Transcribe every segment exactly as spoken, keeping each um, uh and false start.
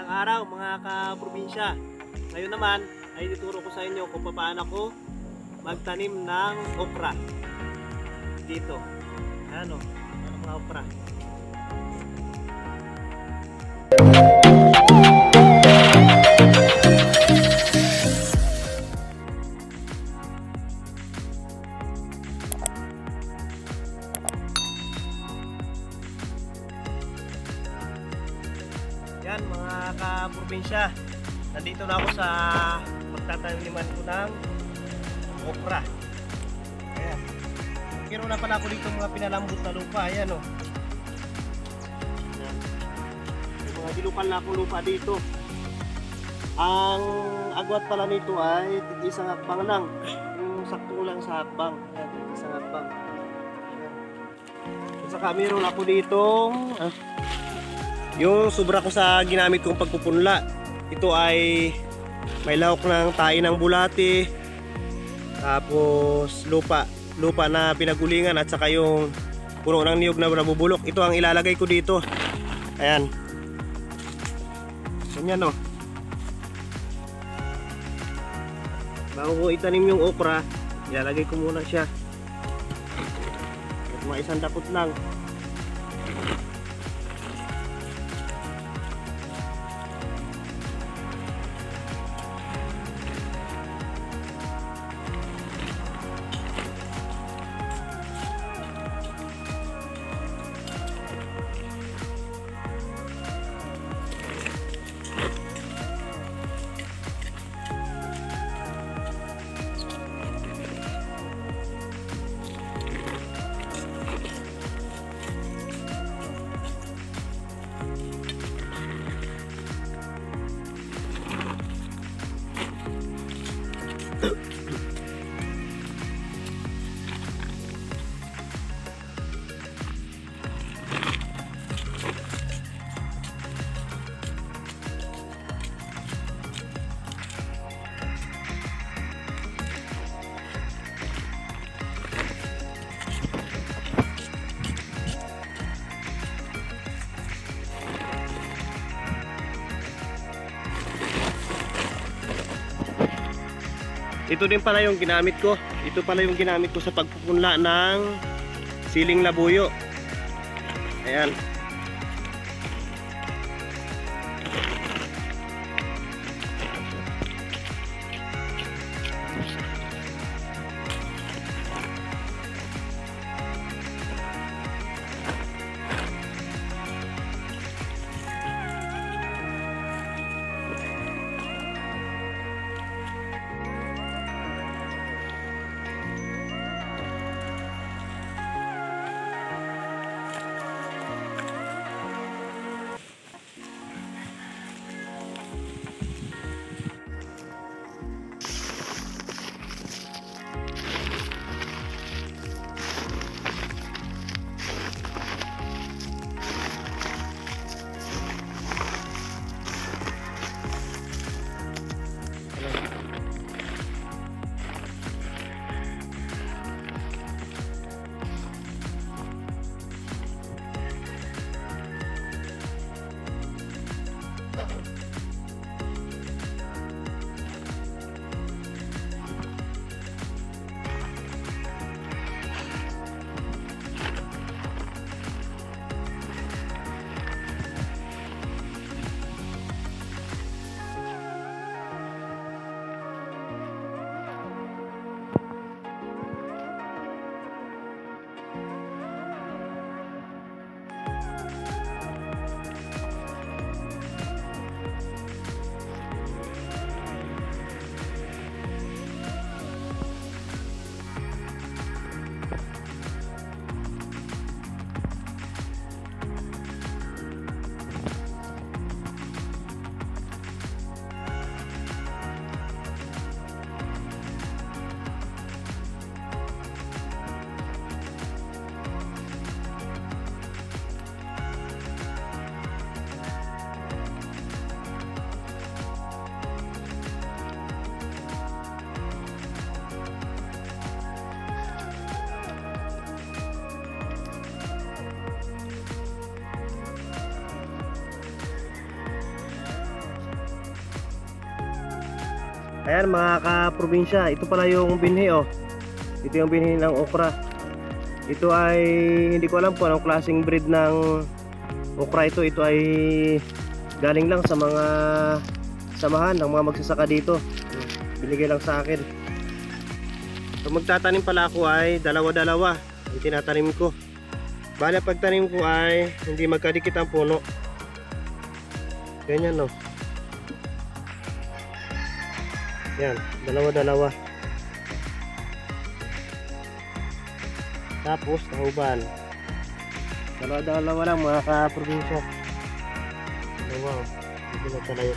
Magandang araw mga kaprobinsya. Ngayon naman ay ituturo ko sa inyo kung paano ako magtanim ng okra dito. Ayan o, ano mga okra. Yan mga kaprobinsya, nandito na ako sa pagtataniman ko ng okra. Ayan. Meron na pala ako dito mga pinalambot na lupa. Ayan o. Ayan. May mga dilupal na akong lupa dito. Ang agwat pala nito ay tig-isang hakbang lang. Yung sakto lang sa hakbang. Ayan, tig-isang hakbang. Ayan. At saka meron ako ditong ah, yung sobra ko sa ginamit kong pagpupunla. Ito ay may lahok ng tae ng bulati, tapos lupa lupa na pinagulingan, at saka yung puno ng niyog na nabubulok. Ito ang ilalagay ko dito. Ayan. Ganyan o. Bago ko itanim yung okra, ilalagay ko muna siya. At mga isang dakot lang. Ito din pala yung ginamit ko. Ito pala yung ginamit ko sa pagpupunla ng siling labuyo. Ayan. Ayan mga kaprobinsya, ito pala yung binhi oh. Ito yung binhi ng okra. Ito ay hindi ko alam po anong klaseng breed ng okra ito. Ito ay galing lang sa mga samahan ng mga magsasaka dito. Binigay lang sa akin. So magtatanim pala ako ay dalawa-dalawa yung tinatanim ko. Bale pagtanim ko ay hindi magkadikit ang puno. Ganyan no. Yan, dalawa-dalawa. Tapos tahuban. Dalawa-dalawa lang mga kaprobinsya. Wow, hindi na talayo.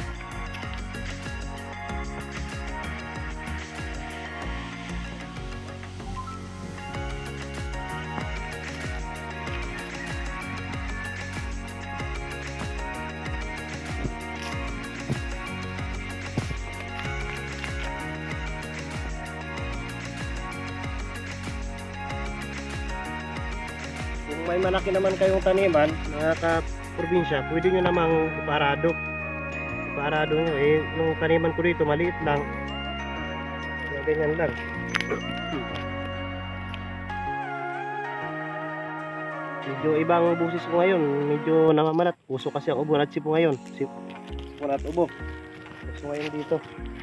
Kung may malaki naman kayong taniman, mga kaprobinsya, pwede nyo namang iparado. Iparado nyo. Eh, yung taniman ko dito, maliit lang. Ganyan lang. Medyo ibang busis ko ngayon. Medyo namamalat. Puso kasi ang ubo. Natsi po ngayon. Puso at ubo. Puso ngayon dito.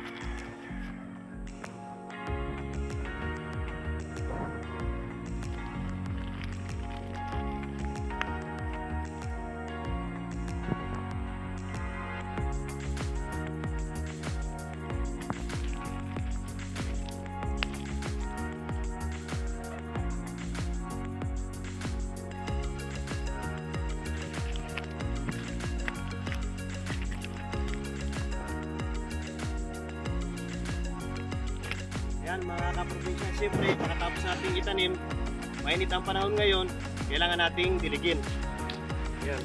Yan mga kaprobinsya, siyempre pagkatapos nating itanim, mainit ang panahon ngayon, kailangan nating diligin. Yan.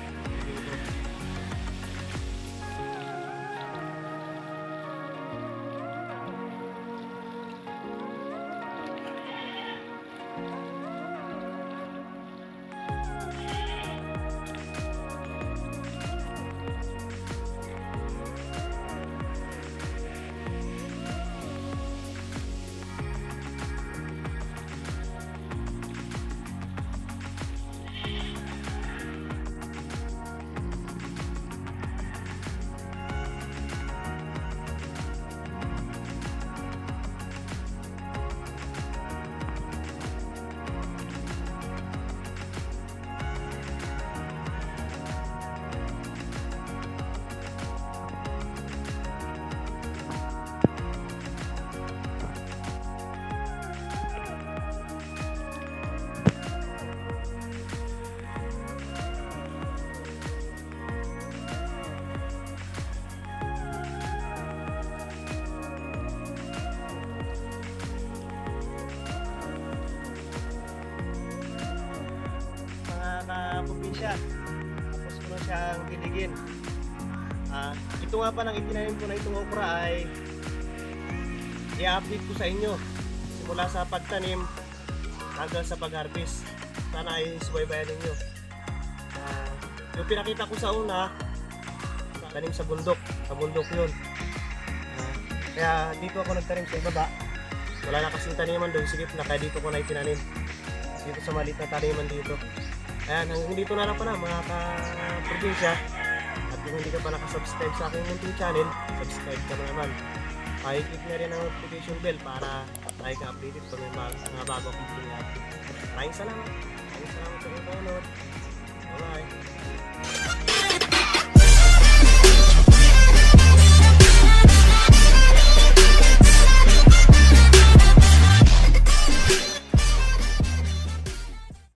Probinsya, tapos ko na siyang diligin. Ah, ito nga pa lang itinanim ko na itong okra ay i-update ko sa inyo simula sa pagtanim hanggang sa pag-harvest. Sana ay subaybayan ninyo. Ah, yung pinakita ko sa una, tanim sa bundok, sa bundok yun. Ah, kaya dito ako nagtanim sa ibaba. Wala na kasing taniman doon, sigip na kaya dito ko na itinanim. Dito sa maliit na taniman dito. Ayan, hanggang dito na lang pala mga ka-probinsya. At kung hindi ka pa nakasubscribe sa aking munting channel, subscribe ka naman. Pakiclick na rin ang notification bell para tayo ka-updated pag may mga bago akong pinag-update. Maraming salamat. Maraming salamat sa inyong panonood.